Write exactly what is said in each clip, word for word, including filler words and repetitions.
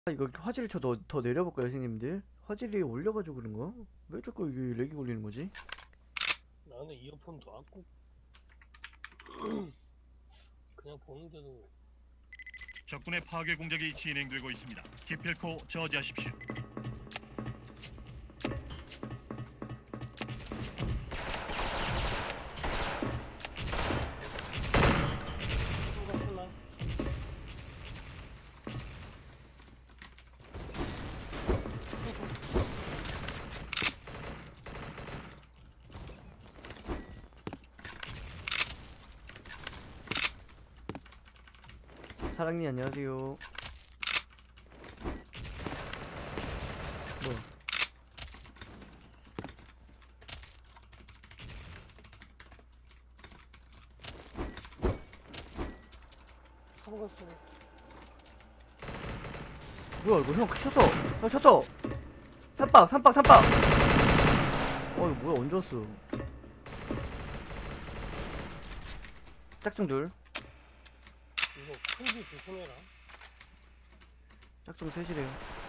이거 화질을 저 더, 더 내려볼까요, 선생님들? 화질이 올려가지고 그런가? 왜 자꾸 이게 렉이 걸리는 거지? 나는 이어폰도 안 꽂. 그냥 보는데도. 적군의 파괴 공작이 진행되고 있습니다. 기필코 저지하십시오. 생각했나? 사랑님 안녕하세요. 뭐? 삼각수. 뭐야 이거 형 셔터! 형 셔터! 삼박 삼박 삼박! 어 이거 뭐야 언제 왔어? 짝퉁 둘 이거 큰지 조심해라. 짝퉁 셋이래요.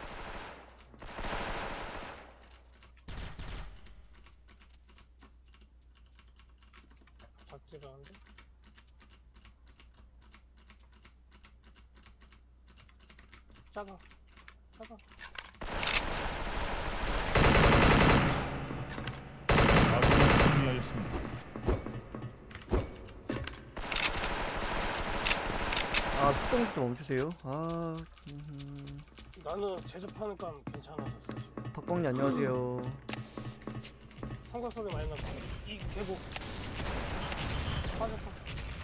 작지라는데. 작아. 작아. 아군이 승리하였습니다. 아 속도 좀 멈추세요. 아 음... 나는 제접하니까 괜찮아졌어 지금. 박광님 안녕하세요. 삼각 소리 많이 났다. 이 계곡. 빠졌다.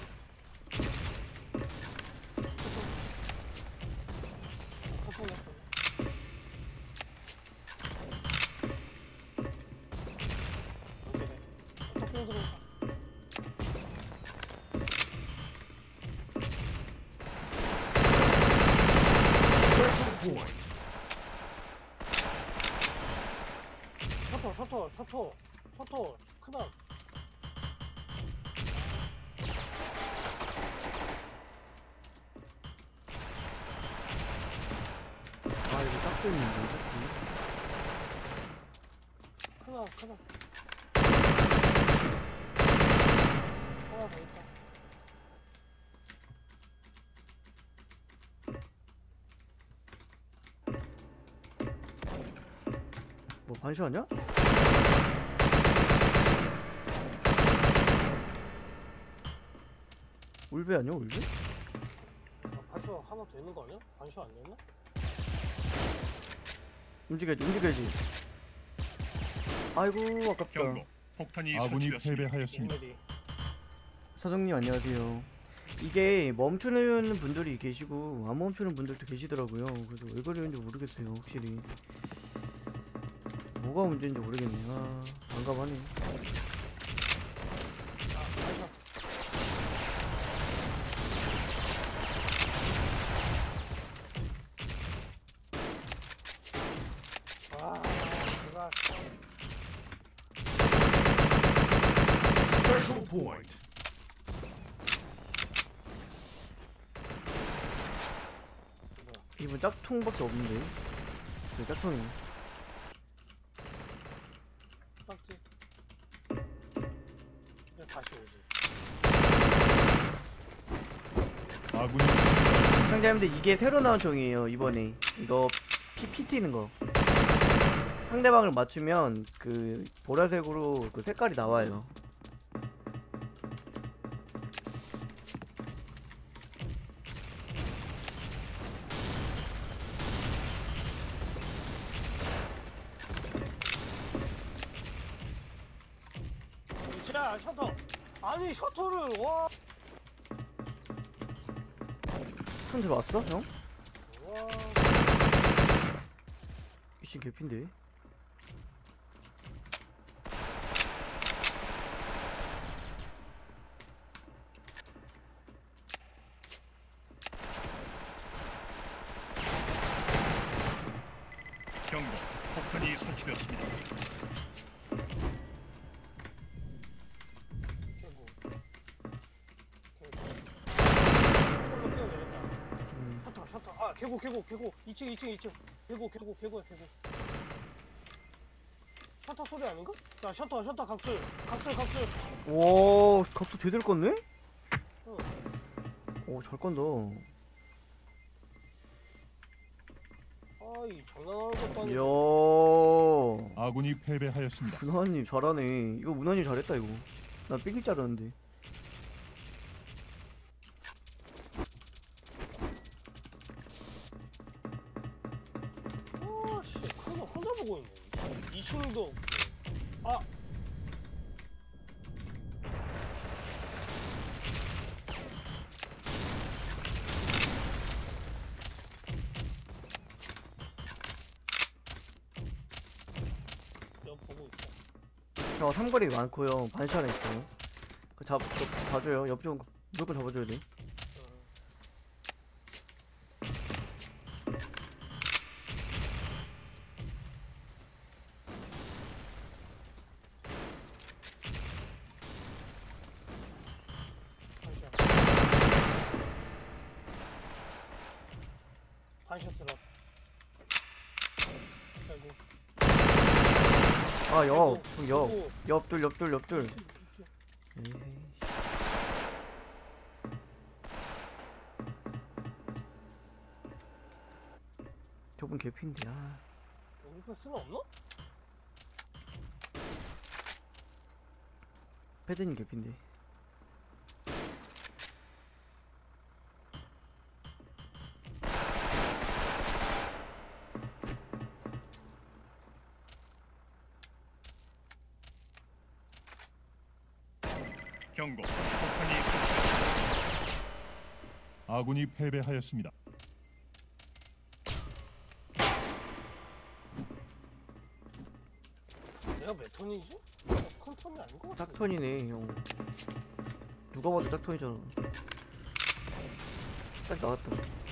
터통 났어. 안 되네. 터통 들어온다. 셔터 셔터 셔터 셔터 크다. 아 이거 짝퉁 있는데 짝퉁. 크다 크다. 하나 더 있다. 뭐 반시하냐? 울베 아니야 울베? 아, 반쇼 하나 더 있는 거 아니야? 반쇼 안 됐나? 움직여야지 움직여야지. 아이고 아깝다. 경고. 폭탄이 아군이 설치되었습니다. 패배하였습니다. 일 미리. 사장님 안녕하세요. 이게 멈추는 분들이 계시고 안 멈추는 분들도 계시더라고요. 그래서 왜 그러는지 모르겠어요 확실히. 뭐가 문제인지 모르겠네. 아 난감하네. 아, 반쇼. 아, 그가 이분 짝퉁밖에 없는데. 그 짝퉁이. 딱지. 그냥 다시 오지. 아군이 상대님들 이게 새로 나온 총이에요 이번에. 이거 피피 튀는 거. 상대방을 맞추면 그 보라색으로 그 색깔이 나와요. 자, 셔터. 아니, 셔터를, 와. 손 들어왔어 형? 와. 미친 개핀데. 경고. 폭탄이 설치되었습니다. 개구. 개구. 홀로 뛰어내렸다. 음. 셔터, 셔터. 아, 개구. 개고 개고 개고 이 층 이 층 이 층 개고 개고 개고야 개고. 셔터 소리 아닌가? 자 셔터 셔터 각들 각들 각들. 와 각도 제대로 껐네? 응. 오잘 건다. 아이 장난하는 것도 아니고. 이야 아군이 패배하였습니다. 문화님 잘하네. 이거 문화님 잘했다 이거. 난 삐길 줄 알았는데. 아씨 그거 혼자 보고 있네. 이 층도 없고. 아 옆 보고 있어. 저 삼거리 많고요. 반시 하나 있어요. 그 잡, 저 봐줘요. 옆 좀 무조건 잡아줘야 돼. 반샷 들어. 아이고. 아, 옆, 형, 옆, 아이고. 옆둘, 옆둘, 옆둘. 에이, 저분 개피인데, 아. 우리 거 쓰나 없나? 패드님 개피인데. 경고. 폭탄이 설치되었습니다. 아군이 패배하였습니다. 내가 몇 톤이지? 큰 톤이 아닌 것 같아. 짝톤이네, 형. 누가 봐도 짝톤이잖아. 딱 나왔다.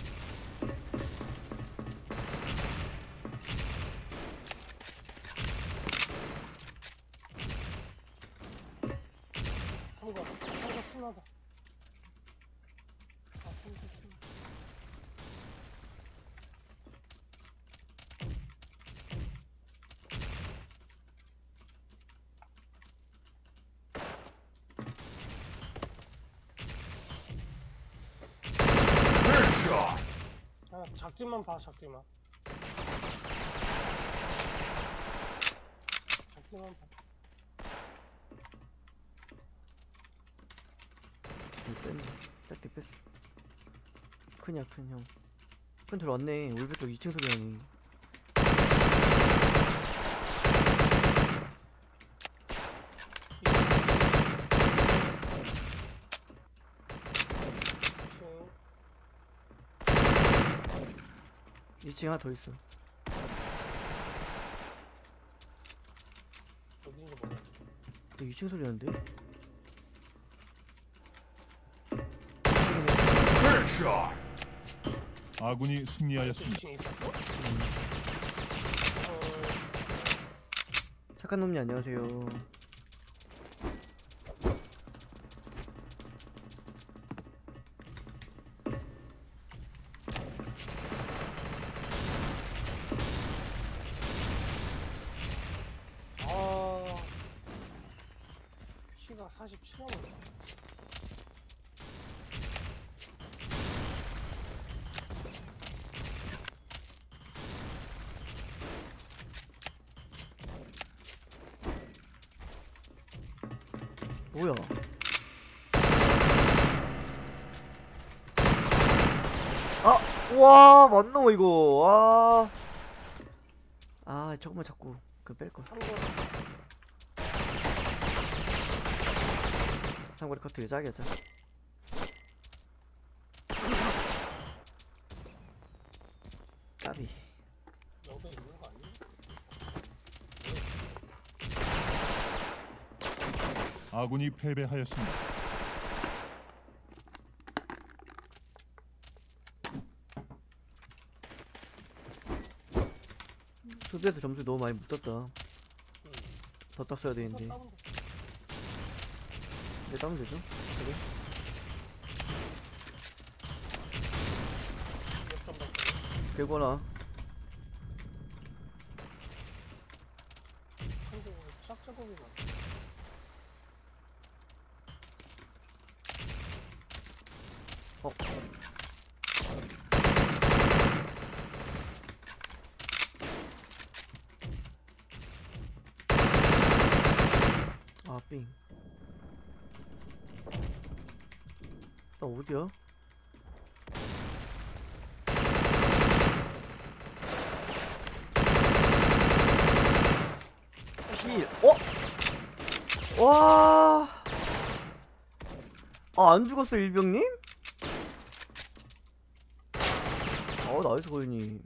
삼가, 삼가 순하다. 아, 삼가 순. 아, 작지만 봐, 작지만. 작지만 봐. 이거 뺐네. 짝대 뺐어. 크냐, 큰 형. 큰 들어왔네. 울베 쪽 이 층 소리 나네. 이 층 하나 더 있어. 어딘지 몰라. 이 층 소리 나는데? 아군이 승리하였습니다. 이 층에 있었어? 착한 놈이 안녕하세요. 아, 키가 사십칠 원이야. 뭐야? 아, 와, 맞노 이거. 와. 아, 저거만 자꾸 그 뺄 거. 삼 번. 삼거리 커트 짝이야, 짝. 까비. 여기 있는 거 아니야? 아군이 패배하였습니다. 수비에서 점수 너무 많이 못 땄다. 응. 더 땄어야 되는데. 이거 따면 돼. 내 따면 되죠? 그래? 몇 점 받고. 개구나. 근데 싹 작업이 나. 어. 아, 삥. 나 어디야? 필. 어? 와. 아, 안 죽었어, 일병님? 어, 나이스 고윤님.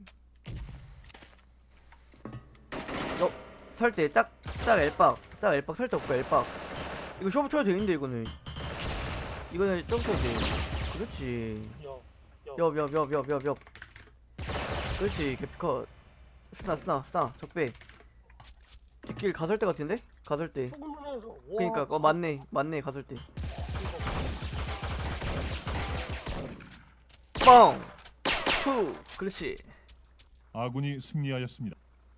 어, 설때 딱, 딱 엘박. 딱 엘박 설때 없고 엘박. 이거 쇼부 쳐도 되는데, 이거는. 이거는 점프 쳐도 돼. 그렇지. 여, 여. 옆, 옆, 옆, 옆, 옆, 옆. 그렇지, 개피컷. 스나, 스나, 스나. 적배. 뒷길 가설대 같은데? 가설대. 조금만 해서. 그니까, 어, 맞네. 맞네, 가설대. 뻥! 후! 그렇지. 아군이 승리하였습니다.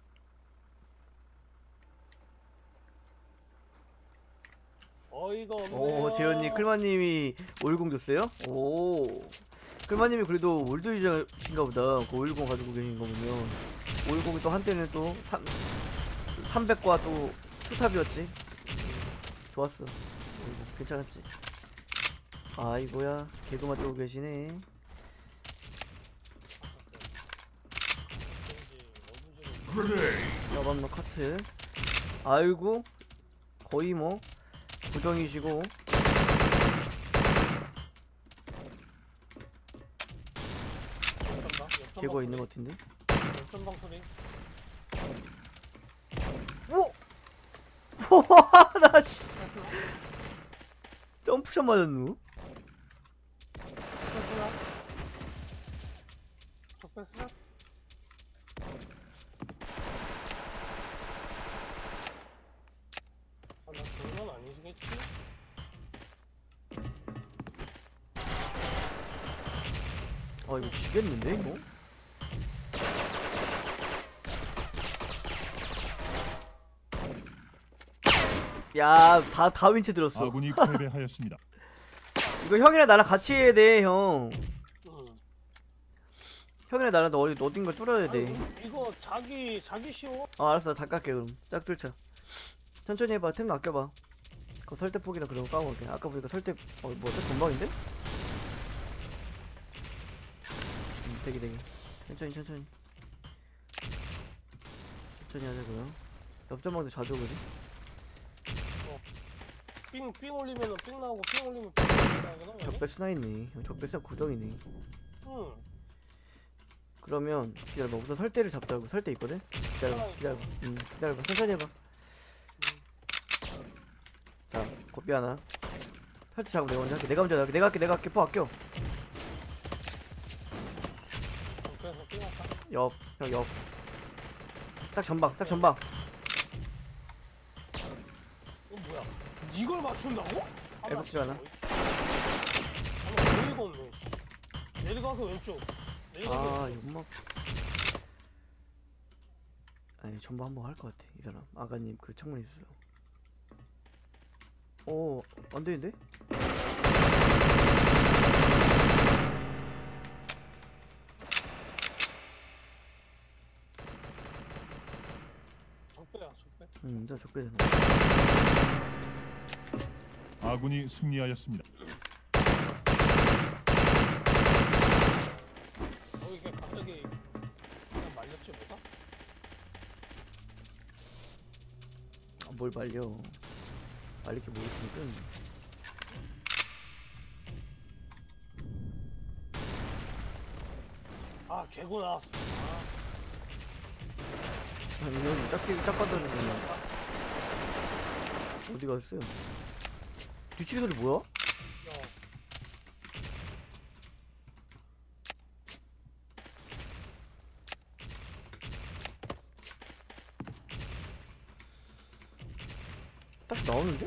어이가 없네. 오, 재현님, 클마님이 오일공 줬어요? 오. 클마님이 그래도 올드 유저신가 보다. 그 오일공 가지고 계신 거 보면. 오일공이 또 한때는 또 삼, 삼백과 또 투탑이었지. 좋았어. 오일공 괜찮았지. 아이고야, 개그만 뜨고 계시네. 야밤노 카트. 아이고, 거의 뭐 고정이시고. 개거 있는 것 같은데. 역전방 소리. 오! 나 씨. 점프샷 맞았누? 적배스나? 적배스나? 아, 나 그런 건 아니시겠지? 아, 이거 지겠는데 이거? 야, 다, 다 윈체 들었어. 아군이 패배하였습니다. 이거 형이랑 나랑 같이 해야 돼, 형. 응. 형이랑 나랑 너 어디, 어딘가 뚫어야 돼. 아니, 이거 자기, 자기 쉬워? 아, 알았어. 다 깎게, 그럼. 짝 뚫자. 천천히 해봐. 템 아껴봐. 그 설대폭이나 그런 거 까먹을게. 아까 보니까 설대, 어, 뭐야? 금방인데? 음, 되게, 되게. 천천히, 천천히. 천천히 하자고요. 옆전방도 자주 오거든? 삥, 삥 올리면은 삥 나오고, 삥 올리면 삥 나오잖아. 적배 스나 있네. 적배 스나 고정이네. 응. 그러면 기다려봐. 우선 설대를 잡자고. 설대 있거든? 기다려봐. 기다려봐. 음, 기다려봐. 천천히 해봐. 자, 고삐 하나. 설대 잡고 내가 먼저 할게. 내가 먼저 할게. 내가 할게. 내가 할게. 포 아껴. 그래서 삥 할까? 옆. 형 옆. 딱 전방. 딱 전방. 이거 뭐야? 이걸 맞춘다고? 에버치 하나. 아니, 어이가 없네. 내려가서 왼쪽. 내려가서 아, 왼쪽. 연막. 아니, 전부 한번 할 것 같아. 이 사람. 아가님 그 창문 있어요. 오, 안 되는데? 적배야, 적배. 응, 나 적배 되나? 아군이 승리하였습니다. 어, 이게 갑자기 그냥 말렸지 뭐가? 아, 뭘 말려. 말릴 게 뭐 있으니까. 아, 개구 나왔어. 아, 아니, 여기 짝대기 짝 받아주는 어디 갔어요? 뒤치기 소리 뭐야? 야. 딱 나오는데?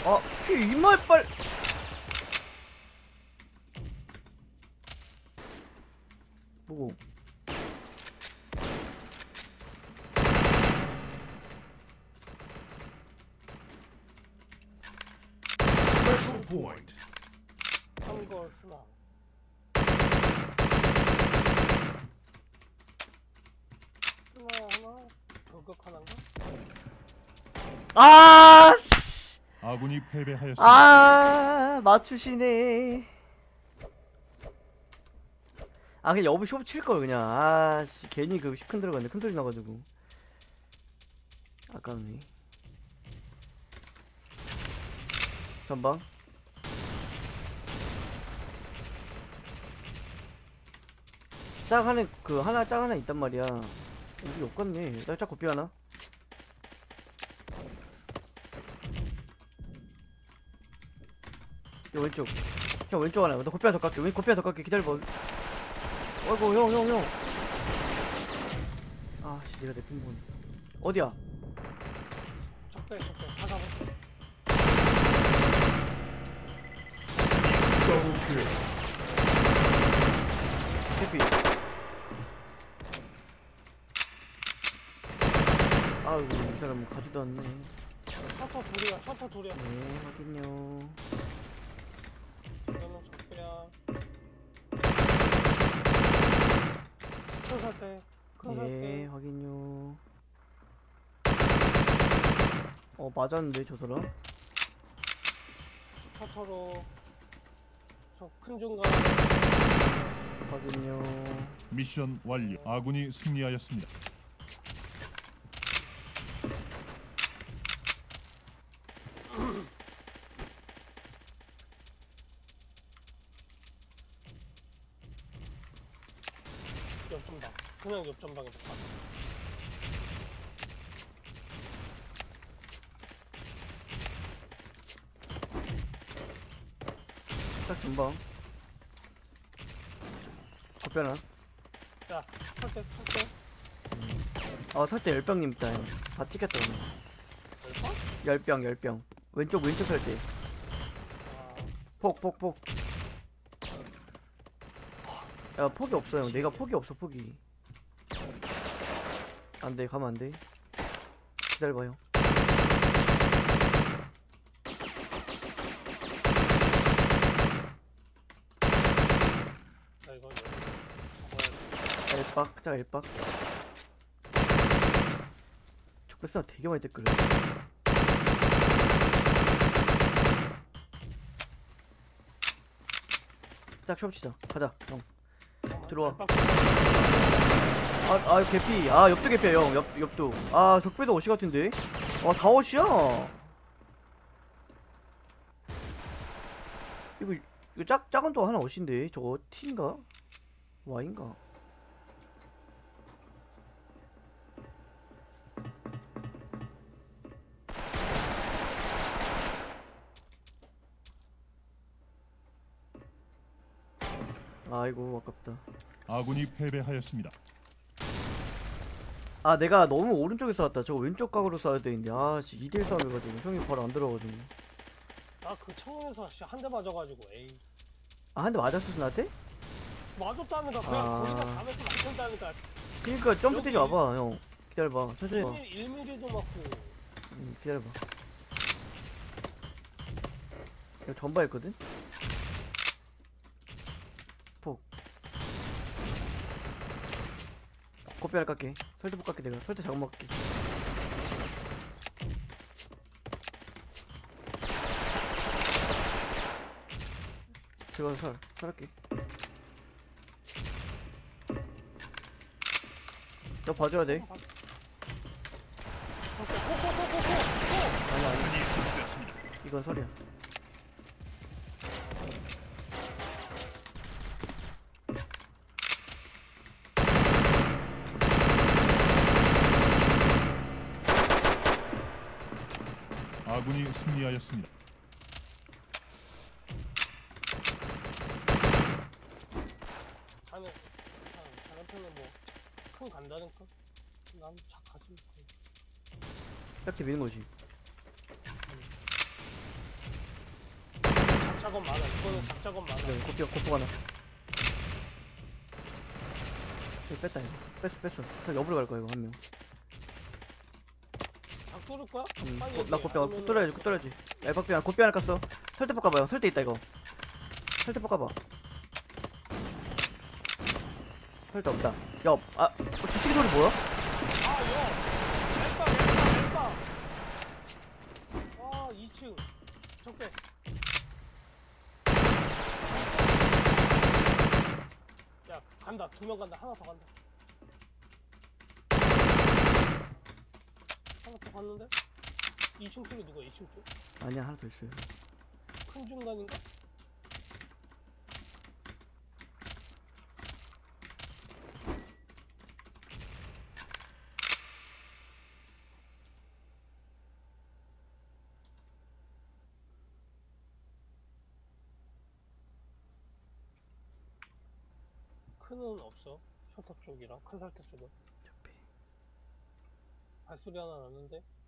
아, 피 이마에 빨. 뭐고? 한걸 쓰나? 쓰나 하나? 돌격 하나인가? 아, 씨. 아군이 패배하였습니다. 아, 맞추시네. 아, 그냥 여부 쇼부 칠걸 그냥. 아, 씨. 괜히 그 큰 들어갔네. 큰 소리 나가지고. 아깝네. 전방. 짝 하나, 그 하나 짝 하나 있단 말이야. 우리 욕같네. 짝짝 고삐 하나. 요 왼쪽. 형 왼쪽 하나. 너 고삐 하나 더 깎게. 왼 고삐 하나 더 깎게. 기다려봐. 어이구 형 형 형. 아씨 내가 내핀 분. 어디야? 적대 적대 다 잡아. 캐피. 아이고 이 사람 가지도 않네. 셔터 둘이야 셔터 둘이야. 네 확인요. 이거는 적대야. 큰 살때 큰 예 살때. 확인요. 어 맞았는데 저 사람? 셔터로 저 큰 중간. 확인요. 미션 완료. 아군이 승리하였습니다. 옆전방. 그냥 옆전방에 봐. 딱 전방. kop변아. 자, 설대 설대. 아 설대 열병님 있다. 형. 다 찍혔다 오늘. 열번? 열병 열병. 왼쪽 왼쪽 설대. 아, 폭 폭 폭. 야 폭이 없어요. 내가 폭이 없어 폭이. 안돼 가면 안돼. 기다려봐요. 나 이거 뭐야? 엘박 짜 엘박. 적배스나 되게 많이 댓글을. 짝 쇼업 치자. 가자 형. 들어와. 아, 아 개피. 아 옆도 개피야 형. 옆 옆도. 아 적배도 어시 같은데. 아다 어시야. 이거 이거 짝 작은 또 하나 어시인데. 저거 T인가? Y인가? 아이고 아깝다. 아군이 패배하였습니다. 아 내가 너무 오른쪽에 쐈다. 저거 왼쪽 각으로 쏴야 되는데 아씨 이 대 일 싸움 해가지고 형이 바로 안 들어가지고. 나그 청에서 한 대 맞아가지고 에이. 아 한 대 맞았어 나한테? 맞았다니까 그냥 아. 거기다 담에서 맞는다니까. 그니까 점프 때지 마봐 형. 기다려봐 천천히 해봐. 일 밀리미터도 맞고. 음, 기다려봐. 이거 전바했거든? 폭. 코피알 깎게. 설대폭 깎게 내가. 설대 작업 먹게. 제가 살, 살할게. 너 봐줘야 돼. 아니 아니 폭탄이 설치되었습니다. 이건 설이야. 아군이 승리하였습니다. 자네 자네편은 뭐큰 간다니까. 난 착하지. 딱히 미는 거지. 작작업 많아. 이거는 작작업 많아. 그래, 고삐 고삐가 나. 이거 뺐다 이거. 뺐어 뺐어. 저 옆으로 갈 거야 이거 한 명. 작 뚫을 거야? 음, 빨리 고, 얘기해. 나 고삐 안 아니면은- 뚫어야지 뚫어야지. 야 고삐 안 고삐 하나 깠어. 설대 볶아봐요. 설대 있다 이거. 설대 볶아봐. 설대 없다. 옆. 아, 어, 뒤치기 소리 뭐야? 아, 여! 왼바, 왼바, 왼바! 아, 이 층. 적배. 야, 간다. 두 명 간다. 하나 더 간다. 하나 더 갔는데? 이 층 쪽이 누구야? 이 층 쪽? 아니야 하나 더 있어요. 큰 중간인가? 큰은 없어. 셔터 쪽이랑 큰 살대 쪽은. 옆에. 발소리 하나 났는데?